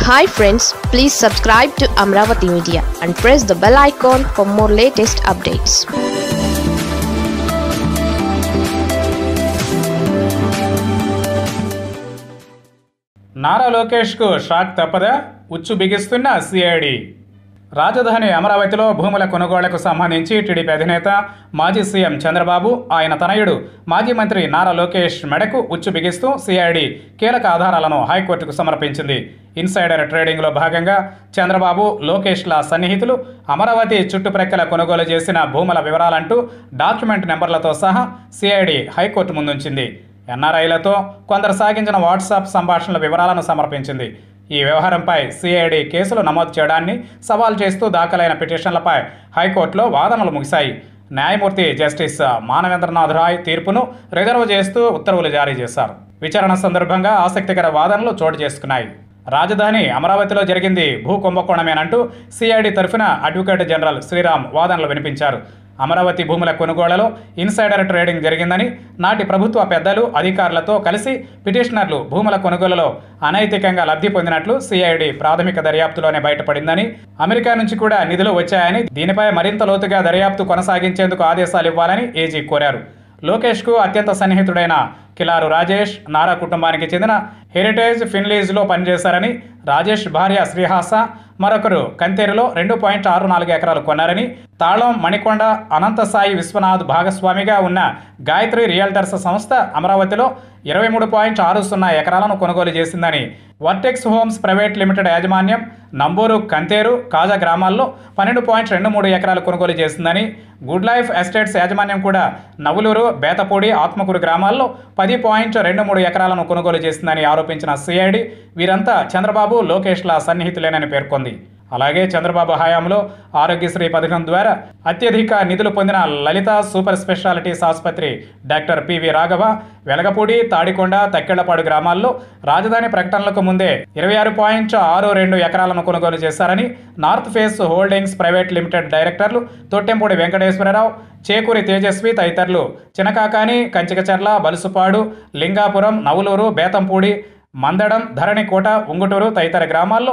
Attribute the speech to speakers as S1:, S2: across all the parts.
S1: Hi friends, please subscribe to Amaravathi Media and press the bell icon for more latest updates.
S2: Nara Lokesh కు shock తప్పదా? ఉచ్చు బిగిస్తున్న CID. రాజధాని అమరావతిలో భూముల కొనుగోళ్లకు సంబంధించి టీడీపీ అధినేత మాజీ సీఎం చంద్రబాబు, ఆయన తనయుడు మాజీ మంత్రి నారా లోకేష్ మెడకు ఉచ్చు బిగిస్తూ CID కీలక ఆధారాలను హైకోర్టుకు సమర్పించింది. ఇన్సైడర్ ట్రేడింగ్లో భాగంగా చంద్రబాబు, లోకేష్ల సన్నిహితులు అమరావతి చుట్టుప్రక్కల కొనుగోలు చేసిన భూముల వివరాలంటూ డాక్యుమెంట్ నెంబర్లతో సహా CID హైకోర్టు ముందుంచింది. NRIలతో కొందరు సాగించిన వాట్సాప్ సంభాషణల వివరాలను సమర్పించింది. ఈ వ్యవహారంపై CID కేసులు నమోదు చేయడాన్ని సవాల్ చేస్తూ దాఖలైన పిటిషన్లపై హైకోర్టులో వాదనలు ముగిశాయి. న్యాయమూర్తి జస్టిస్ మానవేంద్రనాథ్ రాయ్ తీర్పును రిజర్వ్ చేస్తూ ఉత్తర్వులు జారీ చేశారు. విచారణ సందర్భంగా ఆసక్తికర వాదనలు చోటు చేసుకున్నాయి. రాజధాని అమరావతిలో జరిగింది భూ కుంభకోణమేనంటూ CID తరఫున అడ్వకేట్ జనరల్ శ్రీరామ్ వాదనలు వినిపించారు. అమరావతి భూముల కొనుగోళ్లలో ఇన్సైడర్ ట్రేడింగ్ జరిగిందని, నాటి ప్రభుత్వ పెద్దలు, అధికారులతో కలిసి పిటిషనర్లు భూముల కొనుగోలులో అనైతికంగా లబ్ధి పొందినట్లు CID ప్రాథమిక దర్యాప్తులోనే బయటపడిందని, అమెరికా నుంచి కూడా నిధులు వచ్చాయని, దీనిపై మరింత లోతుగా దర్యాప్తు కొనసాగించేందుకు ఆదేశాలు ఇవ్వాలని ఏజీ కోరారు. లోకేష్కు అత్యంత సన్నిహితుడైన కిలారు రాజేష్, నారా కుటుంబానికి చెందిన హెరిటేజ్ ఫిన్లీజ్లో పనిచేశారని, రాజేష్ భార్య శ్రీహాస మరొకరు కంతేరులో 2.64 ఎకరాలు కొన్నారని, తాళం, మణికొండ, అనంతసాయి విశ్వనాథ్ భాగస్వామిగా ఉన్న గాయత్రి రియల్టర్స్ సంస్థ అమరావతిలో 23.60 ఎకరాలను కొనుగోలు చేసిందని, వర్టెక్స్ హోమ్స్ ప్రైవేట్ లిమిటెడ్ యాజమాన్యం నంబూరు, కంతేరు, కాజా గ్రామాల్లో 12.23 ఎకరాలు కొనుగోలు చేసిందని, గుడ్ లైఫ్ ఎస్టేట్స్ యాజమాన్యం కూడా నవులూరు, బేతపూడి, ఆత్మకూరు గ్రామాల్లో 10.23 ఎకరాలను కొనుగోలు చేసిందని ఆరోపించిన CID వీరంతా చంద్రబాబు, లోకేష్ల సన్నిహితులేనని పేర్కొంది. అలాగే చంద్రబాబు హయాంలో ఆరోగ్యశ్రీ పథకం ద్వారా అత్యధిక నిధులు పొందిన లలిత సూపర్ స్పెషాలిటీస్ ఆసుపత్రి డాక్టర్ పివి రాఘవ వెలగపూడి, తాడికొండ, తక్కెళ్లపాడు గ్రామాల్లో రాజధాని ప్రకటనలకు ముందే 26.62 ఎకరాలను కొనుగోలు చేశారని, north face holdings private limited డైరెక్టర్లు తొట్టెంపూడి వెంకటేశ్వరరావు, చేకూరి తేజస్వి తదితరులు చినకాకాని, కంచికచర్ల, బలుసుపాడు, లింగాపురం, నవులూరు, బేతంపూడి, మందడం, ధరణికోట, ఉంగుటూరు తదితర గ్రామాల్లో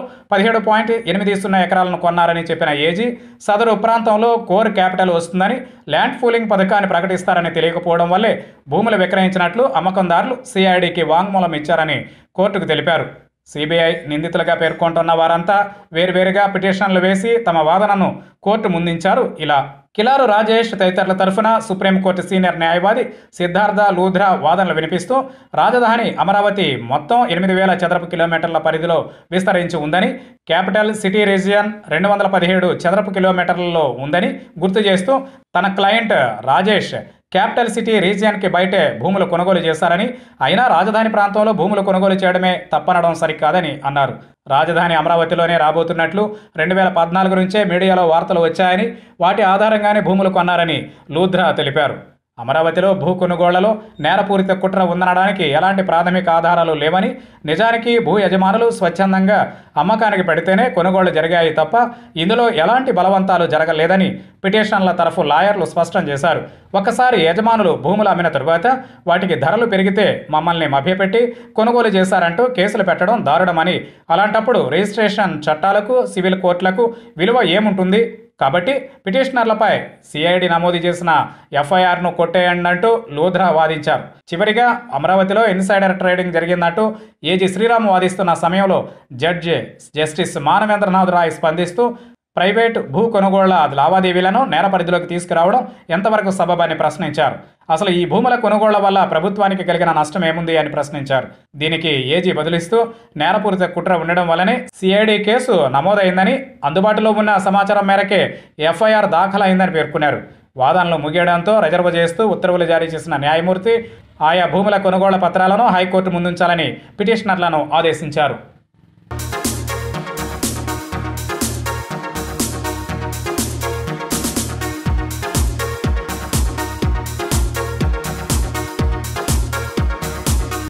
S2: 17.80 ఎకరాలను కొన్నారని చెప్పిన ఏజీ, సదరు ప్రాంతంలో కోర్ క్యాపిటల్ వస్తుందని, ల్యాండ్ పూలింగ్ పథకాన్ని ప్రకటిస్తారని తెలియకపోవడం వల్లే భూములు విక్రయించినట్లు అమ్మకందారులు CIDకి వాంగ్మూలం ఇచ్చారని కోర్టుకు తెలిపారు. CBI నిందితులుగా పేర్కొంటున్న వారంతా వేర్వేరుగా పిటిషన్లు వేసి తమ వాదనను కోర్టు ముందుంచారు. ఇలా కిలారు రాజేష్ తదితరుల తరఫున సుప్రీంకోర్టు సీనియర్ న్యాయవాది సిద్ధార్థ లూధ్రా వాదనలు వినిపిస్తూ, రాజధాని అమరావతి మొత్తం 8,000 చదరపు కిలోమీటర్ల పరిధిలో విస్తరించి ఉందని, క్యాపిటల్ సిటీ రీజియన్ 217 చదరపు కిలోమీటర్లలో ఉందని గుర్తు చేస్తూ, తన క్లయింట్ రాజేష్ క్యాపిటల్ సిటీ రీజియన్కి బయటే భూములు కొనుగోలు చేశారని, అయినా రాజధాని ప్రాంతంలో భూములు కొనుగోలు చేయడమే తప్పనడం సరికాదని అన్నారు. రాజధాని అమరావతిలోనే రాబోతున్నట్లు 2014 నుంచే మీడియాలో వార్తలు వచ్చాయని, వాటి ఆధారంగానే భూములు కొన్నారని లూధ్రా తెలిపారు. అమరావతిలో భూ కొనుగోళ్లలో నేరపూరిత కుట్ర ఉందనడానికి ఎలాంటి ప్రాథమిక ఆధారాలు లేవని, నిజానికి భూ యజమానులు స్వచ్ఛందంగా అమ్మకానికి పెడితేనే కొనుగోళ్లు జరిగాయి తప్ప ఇందులో ఎలాంటి బలవంతాలు జరగలేదని పిటిషన్ల తరఫు లాయర్లు స్పష్టం చేశారు. ఒక్కసారి యజమానులు భూములు అమ్మిన తరువాత వాటికి ధరలు పెరిగితే మమ్మల్ని మభ్యపెట్టి కొనుగోలు చేశారంటూ కేసులు పెట్టడం దారుణమని, అలాంటప్పుడు రిజిస్ట్రేషన్ చట్టాలకు, సివిల్ కోర్టులకు విలువ ఏముంటుంది? కాబట్టి పిటిషనర్లపై CID నమోదు చేసిన FIRను కొట్టేయండంటూ లూధ్రా వాదించారు. చివరిగా అమరావతిలో ఇన్సైడర్ ట్రేడింగ్ జరిగిందంటూ ఏజీ శ్రీరామ్ వాదిస్తున్న సమయంలో జడ్జి జస్టిస్ మానవేంద్రనాథ్ రాయ్ స్పందిస్తూ, ప్రైవేటు భూ కొనుగోళ్ల లావాదేవీలను నేర పరిధిలోకి తీసుకురావడం ఎంతవరకు సబబని ప్రశ్నించారు. అసలు ఈ భూముల కొనుగోళ్ల వల్ల ప్రభుత్వానికి కలిగిన నష్టం ఏముంది అని ప్రశ్నించారు. దీనికి ఏజీ బదులిస్తూ, నేరపూరిత కుట్ర ఉండడం వల్లనే CID కేసు నమోదైందని, అందుబాటులో ఉన్న సమాచారం మేరకే FIR దాఖలైందని పేర్కొన్నారు. వాదనలు ముగియడంతో రిజర్వ్ చేస్తూ ఉత్తర్వులు జారీ చేసిన న్యాయమూర్తి ఆయా భూముల కొనుగోళ్ల పత్రాలను హైకోర్టు ముందుంచాలని పిటిషనర్లను ఆదేశించారు.